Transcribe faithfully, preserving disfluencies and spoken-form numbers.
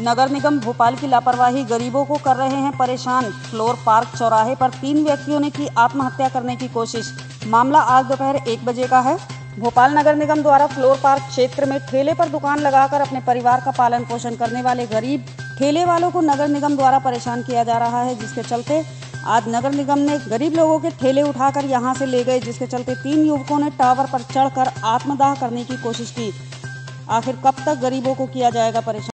नगर निगम भोपाल की लापरवाही गरीबों को कर रहे हैं परेशान। फ्लोर पार्क चौराहे पर तीन व्यक्तियों ने की आत्महत्या करने की कोशिश। मामला आज दोपहर एक बजे का है। भोपाल नगर निगम द्वारा फ्लोर पार्क क्षेत्र में ठेले पर दुकान लगाकर अपने परिवार का पालन पोषण करने वाले गरीब ठेले वालों को नगर निगम द्वारा परेशान किया जा रहा है, जिसके चलते आज नगर निगम ने गरीब लोगों के ठेले उठाकर यहां से ले गए, जिसके चलते तीन युवकों ने टावर पर चढ़कर आत्मदाह करने की कोशिश की। आखिर कब तक गरीबों को किया जाएगा परेशान।